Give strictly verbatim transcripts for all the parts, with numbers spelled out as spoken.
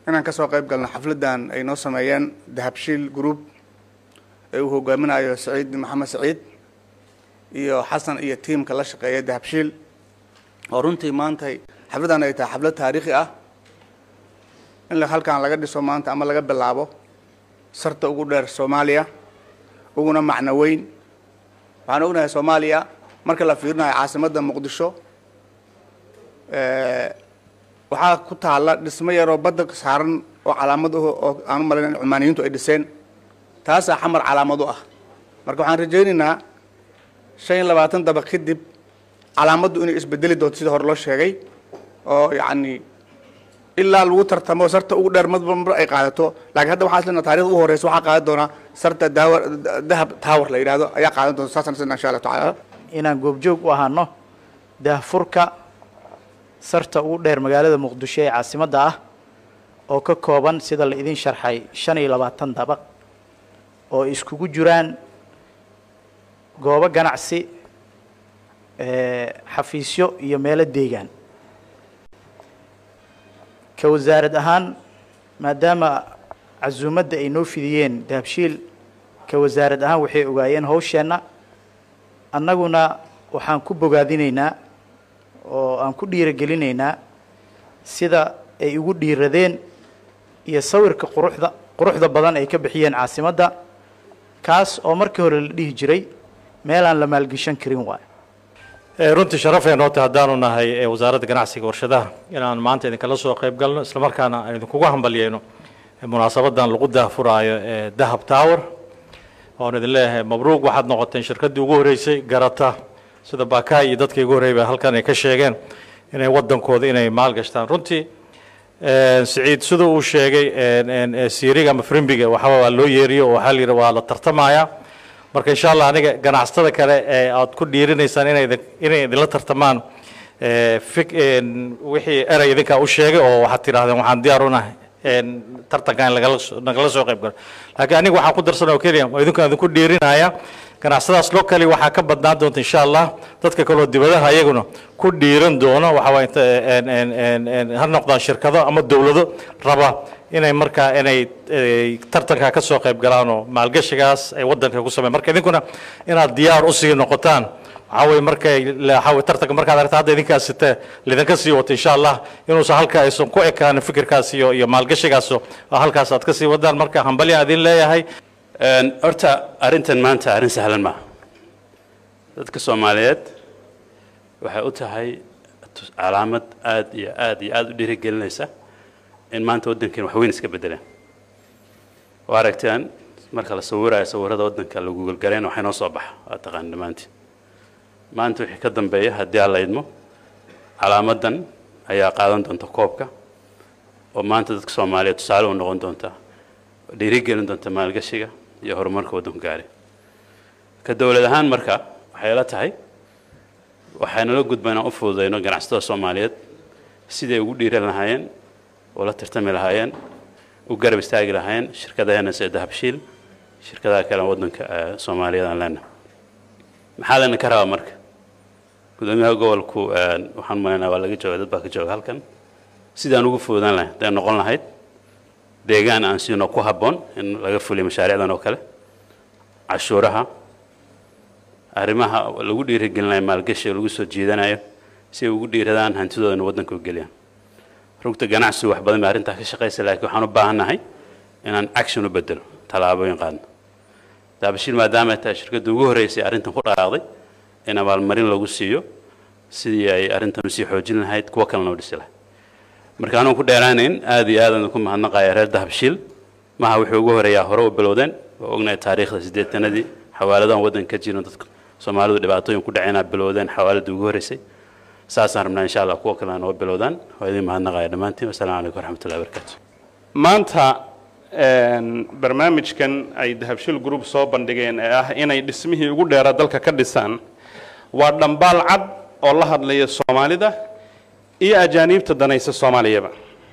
inaan ka soo qayb galno xafladan ay noo sameeyeen dahabshiil group ee uu hogaaminayo Saciid Maxamed Saciid iyo Xasan iyo tiimka la shaqeeya dahabshiil oo runtii maanta xafladan ay tahay xaflad taariikhi ah in la halkaan laga dhiso maanta ama laga bilaabo sarta ugu dheer Soomaaliya uguna macna weyn waxaan ognahay Soomaaliya marka la fiirinayo caasimadda Muqdisho ee waxaa ku taala dhismo yar oo badda saaran oo calaamad oo aan malayn Cumaaniyiintu ay dhiseen taas xamar calaamad u ah marka waxaan rajaynaynaa shan iyo labaatan dabaq kadib calaamadu inay isbedeli doonto sida hore loo sheegay oo yaani ilaa lagu tartamo sarta ugu dheer madba ay qaadato laakiin hadda waxaan isleeyahay taariikhda ugu horeysa waxa qaadan doona sarta dahab tower la yiraahdo ayaa qaadan doonta saasan insha Allah taala inaan goobjoog u ahaano daahfurka sarta ugu dheer magaalada Muqdisho ee caasimadda ah oo ka kooban sida la idin sharxay shan iyo labaatan dabaq oo iskugu jiraan goobo ganacsi ee xafiisyo iyo meelo deegaan ka wasaarad ahaan maadaama casuumadda ay noo fidiyeen dahabshiil ka wasaarad ahaan waxay ogaayeen hawsheena annaguna waxaan ku bogaadinaynaa oo aan ku dhiirigelinaynaa sida ay ugu dhiiradeen iyo sawirka quruxda quruxda badan ay ka bixiyeen caasimadda kaas oo markii hore la dhihi jiray meel aan la maalgashan karin waay runtii sharafeen oo taadaanu nahay wasaaradda ganacsiga warshadaha inaan maanta idin kala soo qayb galno isla markaana aan idin kugu hambalyeeno munaasabadan lagu daahfuraayo ee Dahab Tower oo idin leeyahay mabruuq waxaad noqoteen shirkadii ugu horeysay garata sida Baakaay iyo dadkii ugu horeeyay halkan ay ka sheegeen inay wadankooda inay maal gashtaan runtii ee Saciid sida uu sheegay ee Siiriga ama Frimbiga waxa waa loo yeeriyo oo waxa la yiraahdaa waa la tartamaya marka insha Allah aniga ganacsatada kale ee aad ku dhiirinaysaan inay inay idin la tartamaan ee fik wixii eray idinka u sheegay oo waxaad tiraahdeen waxaan diyaar u nahay een tartankan laga nagala soo qayb gal laakiin aniga waxaan ku darsanaa oo kaliya idinka idinku dhiirinaya ganacsadaas locally waxa ka badnaan doonta insha Allah dadka kale oo dibadaha ayaguna ku dhiiran doono waxa way een een een har noqdaan shirkado ama dawlado raba inay marka inay tartanka ka soo qayb galaan oo maalgashigaas ay wadanka ku sameeyaan marka idinkuna inaad diyaar u sii noqotaan waxa way marka waxa way tartanka marka aad aragtaa idinkaas sita lidinka sii wato insha Allah inuu soo halka aysan ku ekaan fikirkaas iyo iyo maalgashigaas oo halkaas aad ka sii wadaan marka hambali aad in leeyahay een horta arintan maanta arin sahlan ma dadka Soomaaliyeed waxay u tahay calaamad aad iyo aad iyo aad u dhiirigelinaysa in maanta wadankan wax weyn iska bedelaan waa aragtaan marka la sawirayo sawirada wadanka lagu galgaleen waxay noo soo baxa waa taqaan dhamaantii maanta wixii ka dambeeya haddii aan la idmo calaamadan ayaa qaadan doonta koobka oo maanta dadka Soomaaliyeed tusaale u noqon doonta dhiirigelin doonta maalgashiga iyo horumarka wadanka gaari ka dawlad ahaan marka waxay la tahay waxayna la gudbana u fududeyno ganacsatada Soomaaliyeed sidii ugu dhiiran lahaayeen ولا ترتمي لهاين وقرب استاجر لهاين شركة هنا سيد دهبشيل شركة كلام ودنك سوماليا لنا محل إن كرا مرك قدامي هقول كو وحن ما ولا جت جواد باك جواد هالكن سيدا نوقف ودان له ده نقولنا هيد ديجان أنسي نقوه هبون إن لقف لي مشاريع ده نوكله عشورها أرمها لو قدر يرجعنا مالكش لو قصة جيدنا أيه سي وقدر يردان هنتظر إن ودنك وجليان ركض جناح سوى بعض المعارض تحكي شقيس لكن وحنا بعنا هاي إن أكشن وبدل تلعبوا ينقاد ده بشيل ما دامت شركة دوغو رئيسي أرنت خور راضي إن بالمرين لو قصيو سيدي أي أرنت مسيح وجلنا هاي توكلنا ودسله مركانو كده رانين هذه هذا نكون مهنا قايرة ده بشيل ما هو حقوقه ريا هرو بلودن وقلنا تاريخ السديد تندي حوالي ودن كتير نتذكر سومالو اللي بعطيهم كده عنا بلودن حوالي دوغو رئيسي ساسا رمنا إن شاء الله كوكلنا وبلودان وهذه مهنا قايرة مانتي والسلام عليكم ورحمة الله وبركاته maanta barnaamijkan ay dahabshil group soo bandhigeen ee ah inay dhismihii ugu dheera dalka ka dhisaan waa dhambaal cad oo la hadlaya Soomaalida iyo ajaanibta danaysa Soomaaliyaba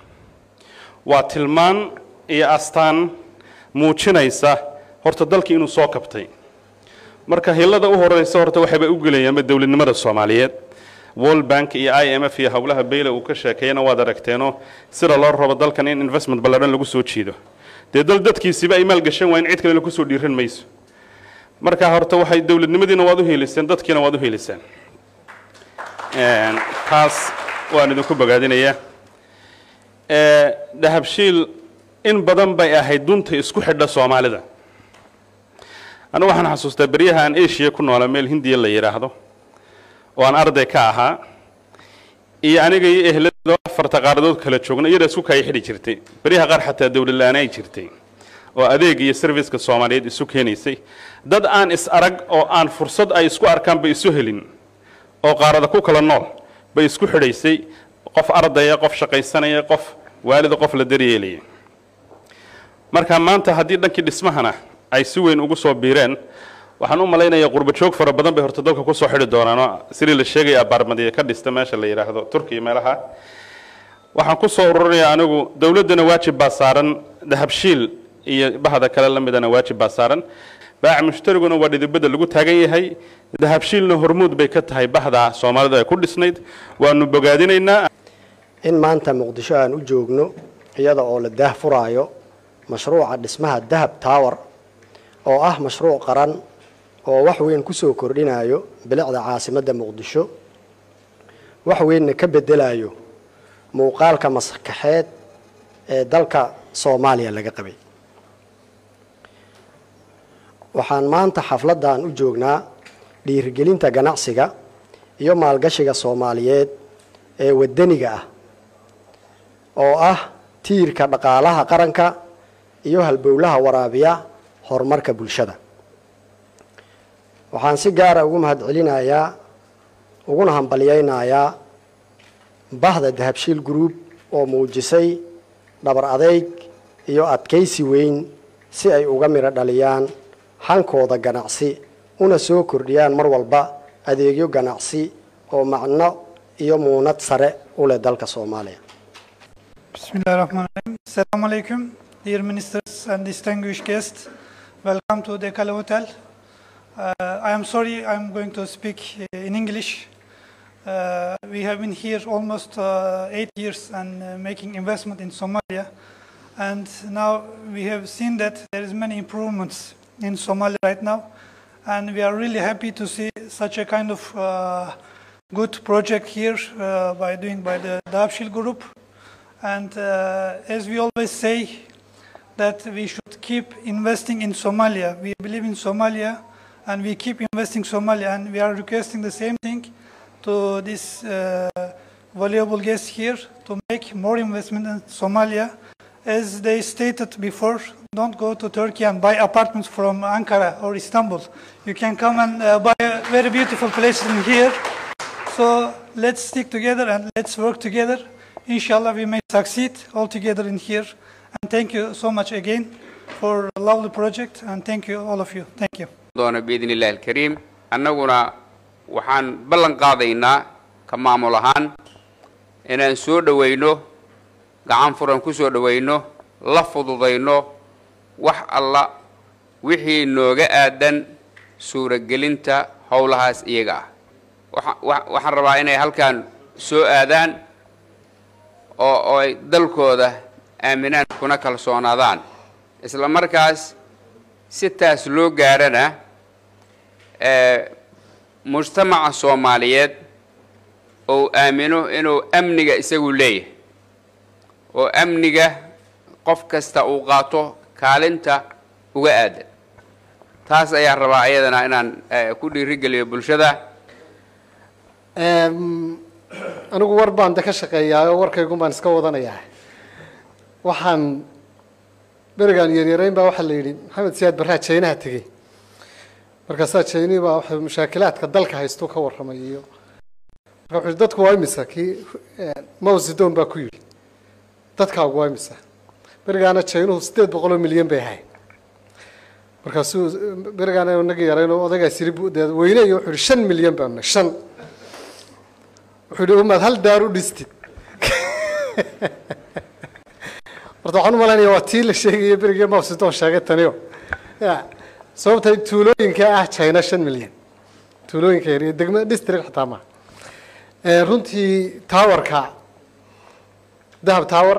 waa tilmaan iyo astaan muujinaysa horta dalkii inuu soo kabtay marka helada u horeysa horta waxay u galayaan dawladnimada Soomaaliyeed World Bank iyo I M F iyo hawlaha beela uu ka sheekeeyna waad aragteeno sida loo rabo dalkan in investment ballaaran lagu soo jiido dee dal dadkiisiba ay maal gashan waa in cid kale lagu soo dhiiran mayso marka horta waxay dawladnimadiina waad u heeliseen dadkiina waad u heeliseen een taas waan idinku bogaadinayaa ee dahabshiil in badan bay ahayd dunta isku xidha Soomaalida anigu waxaan xasuustaa bariyahan Asia ku noolaa meel Hindiya la yiraahdo oo aan arday ka ahaa iyo aniga iyo ehelada afarta qaaradood kala joogna iyada isku kay xidhi jirtay bariyaha qaar xataa dawlad la'aan ay jirtay oo adeeg iyo service-ka Soomaaliyeed isu keenaysay dad aan is arag oo aan fursad ay isku arkaan bay isu helin oo qaarada ku kala nool bay isku xidhaysay qof arday qof shaqaysanaya qof waalid qof la daryeelay marka maanta hadii dhankii dhismahana ay si weyn ugu soo biireen waxaan u maleynayaa qurba joog fara badan bay horta dalka ku soo xidhi doonaan sidii la sheegay abaarmadiye ka dhista meesha la yiraahdo Turkiga meelaha waxaan ku soo ururinayaa anigu dawladana waajib baa saaran dahabshiil iyo bahada kale la midana waajib baa saaran baac mushtariguna waa dhidibada lagu taagan yahay dahabshiilna hormuud bay ka tahay bahda Soomaalida ay ku dhisnayd waanu bogaadinaynaa in maanta Muqdisho aan u joogno iyada oo la daahfuraayo mashruuca dhismaha Dahab Tower oo ah mashruuc qaran oo wax weyn ku soo kordhinayo bilicda caasimadda Muqdisho wax weyn ka bedelayo muuqaalka maskaxeed ee dalka Soomaaliya laga qabay waxaan maanta xafladan u joognaa dhiirigelinta ganacsiga iyo maalgashiga Soomaaliyeed ee wadaniga ah oo ah tiirka dhaqaalaha qaranka iyo halbowlaha waraabiya horumarka bulshada waxaan si gaar ah ugu mahadcelinayaa uguna hambaliyaynayaa bahda Dahabshiil Group oo muujisay dhabar adeyg iyo adkaysi weyn si ay uga miro dhaliyaan hankooda ganacsi una soo kordhiyaan mar walba adeegyo ganacsi oo macno iyo muunad sare u leh dalka Soomaaliya. Bismillahirrahmanirrahim. Assalamu alaikum, dear ministers and distinguished guests. Welcome to the Kala Hotel. Uh, I am sorry I'm going to speak in English. Uh, we have been here almost uh, eight years and uh, making investment in Somalia. And now we have seen that there is many improvements in Somalia right now. And we are really happy to see such a kind of uh, good project here uh, by doing by the Dahabshiil Group. And uh, as we always say, that we should keep investing in Somalia. We believe in Somalia and we keep investing in Somalia, and we are requesting the same thing to this uh, valuable guest here to make more investment in Somalia. As they stated before, don't go to Turkey and buy apartments from Ankara or Istanbul. You can come and uh, buy a very beautiful place in here. So let's stick together and let's work together. Inshallah, we may succeed all together in here. And thank you so much again for a lovely project. And thank you, all of you. Thank you. doona biidni Ilaahi al-Kariim annaguna waxaan ballan qaadaynaa ka maamul ahaan inaan soo dhaweyno gacan furan ku soo dhaweyno la fududeyno wax alla wixii nooga aadan suuragelinta howlahaas iyaga ah waxaan rabaa inay halkaan soo aadaan oo ay dalkooda aaminaan kuna kalsoonaadaan isla markaas si taas loo gaarana ee mujtamaca Soomaaliyeed oo aamino inuu amniga isagu leeyahay oo amniga qof kasta uu qaato kaalinta uga aadan taas ayaa rabaa ayadana inaan ku dhiirigeliyo bulshada em anigu war baan ka shaqeeyaa warkaygu baan iska wadanayaa waxaan berigaan yaryarayn baa waxa la yiri Maxamed Siyaad Barraa China tagay markaas China baa waxa mushaakilaadka dalka haysto ka warramay iyo wuxuu dadku waa imisa ki Mao Zedong baa ku yiri dadka waa imisa berigaana China sideed boqol oo milyan bay ahay markaas berigaana naga yarayno odaga sirib weyne iyo wuxuu shan milyan baan shan wuxuu umad hal daar u dhistay horta waxaan u maleynayaa waa tii la sheegay beriga Mao Zedong sheegay taniyo ya sababta tuulooyinka ah China shan milyan tuulooyinka yar degmada district xataa ma runtii towerka dahab tower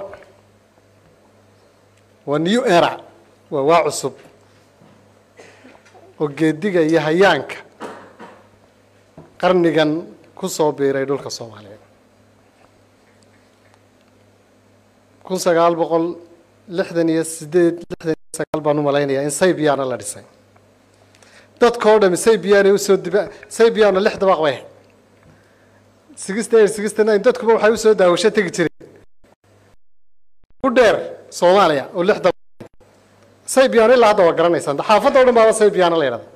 waa new era waa waa cusub oo geediga iyo hayaanka qarnigan ku soo biiray dhulka Soomaaliyeed kun sagaal boqol lixdan iyo sideed lixdan iyo sagaal baan u malaynayaa in Saybiyaana la dhisay dadkoo dhan Saybiyaana u soo diba Saybiyaana lix dabaq way sixty eight sixty nine dadkuba waxay u soo daawasho tagi jireen u dheer Soomaaliya oo lix dabaq Saybiyaana ilaa hadda waa garanaysaan xaafadda oo dhan baa Saybiyaana la yiraahdo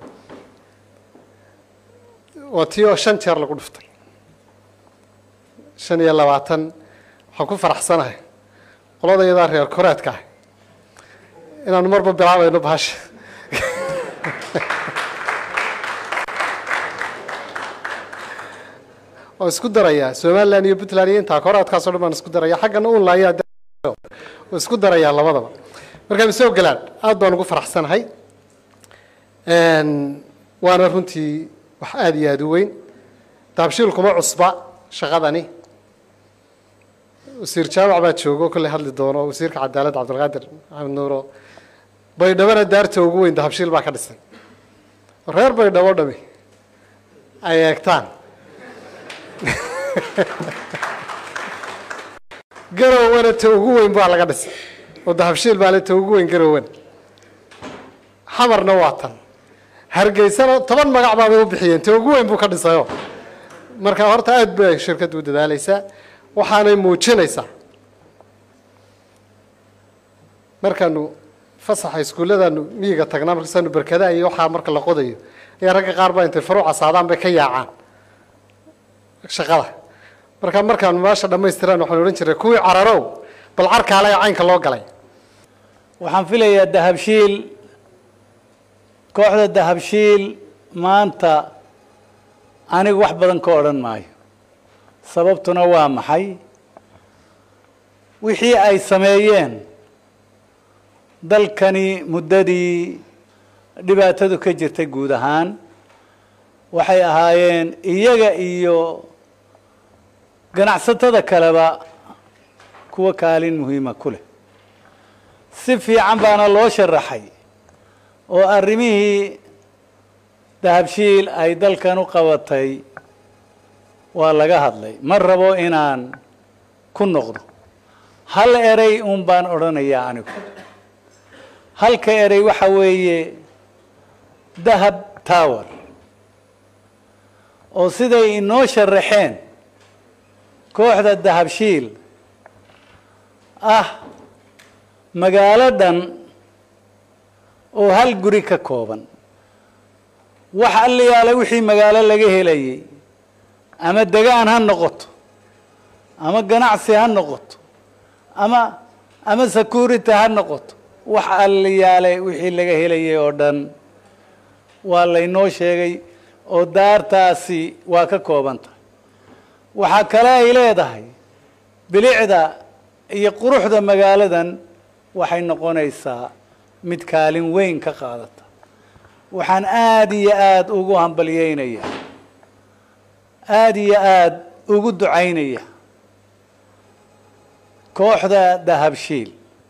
waa tiyo shan jeer lagu dhuftay shan iyo labaatan waxaan ku faraxsanahay qolada iyada reer koreedka inaan marba bilaabayno bahasha oo isku daraya Soomaaliland iyo Puntland iyo inta koreedkaas oo dhan isku daraya xaggana uu laayaa oo isku daraya labadaba marka ay soo galaan aad baan ugu faraxsanahay een waana runtii wax aad iyo aad u weyn taabshiil kuma cusba shaqadani wasiir jaamac baa joogo kale hadli doono wasiirka cadaaladda Cabdulqaadir Maxamed Nuuro baydhabo daarta ugu weyn taabshiil baa ka dhisan reer baydhabo dhami ay eegtaan garowana ta ugu weyn baa laga dhisay oo taabshiil baa la ta ugu weyn garowan xamarna waa tan hargeysana toban magac baa u bixiyeen ta ugu weyn buu ka dhisayo marka horta aad bay shirkadu u dadaalaysaa waxaanay muujinaysaa markaanu fasaxa iskuuladanu miyiga tagnaa markaanu barkadaha iyo waxaa marka la qodayo ayaa ragga qaar baa intay faruuca saadaan bay ka yaacaan shaqada marka markaanu meesha dhammaystiraan waxaan odhan jiray kuwii cararow bal carkaale caynka loo galay waxaan filayaa dahabshiil kooxda dahabshiil maanta anigu wax badan ka odhan maayo sababtuna waa maxay wixii ay sameeyeen dalkani muddadii dhibaatadu ka jirtay guud ahaan waxay ahaayeen iyaga iyo ganacsatada kaleba kuwa kaalin muhiima ku leh si fiican baana loo sharaxay oo arrimihii dahabshiil ay dalkan u qabatay waa laga hadlay ma rabo inaan ku noqdo hal eray uun baan odhanayaa anigu halka eray waxa weeye dahab tower oo siday inoo sharaxeen kooxda dahabshiil ah magaalo dhan oo hal guri ka kooban wax allayaale wixii magaalo laga helayay ama degaan ha noqoto ama ganacsi ha noqoto ama ama security ha noqoto wax allayaale wixii laga helayay oo dhan waa laynoo sheegay oo daartaasi waa ka kooban tahay waxaa kale ay leedahay bilicda iyo quruxda magaaladan waxay noqonaysaa mid kaalin weyn ka qaadata waxaan aad iyo aad ugu hambalyeynaya aad iyo aad ugu ducaynaya kooxda dahabshiil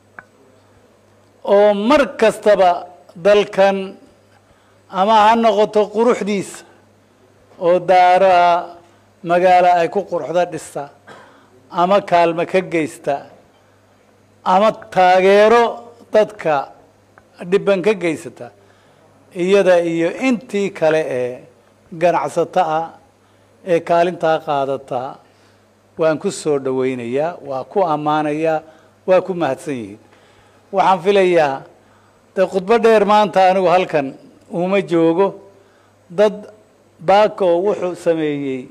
oo mar kastaba dalkan ama ha noqoto quruxdiisa oo daaraha magaalo ay ku quruxda dhista ama kaalmo ka geysta ama taageero dadka dhibban ka geysata iyada iyo intii kale ee ganacsato ah ee kaalintaa qaadata waan ku soo dhawaynayaa waa ku ammaanayaa waa ku mahadsan yihiin waxaan filayaa dee khudbo dheer maanta anigu halkan uma joogo dad baako wuxuu sameeyey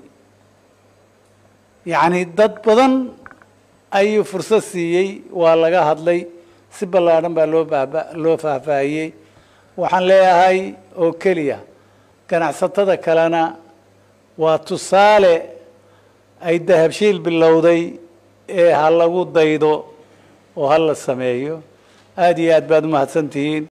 yacni dad badan ayuu fursad siiyey waa laga hadlay si ballaadhan baa loo baaba loo faahfaahiyey waxaan leeyahay oo keliya ganacsatada kalena waa tusaale ay dahabshiil bilowday ee ha lagu daydo oo ha la sameeyo aad iyo aad baad u mahadsantihiin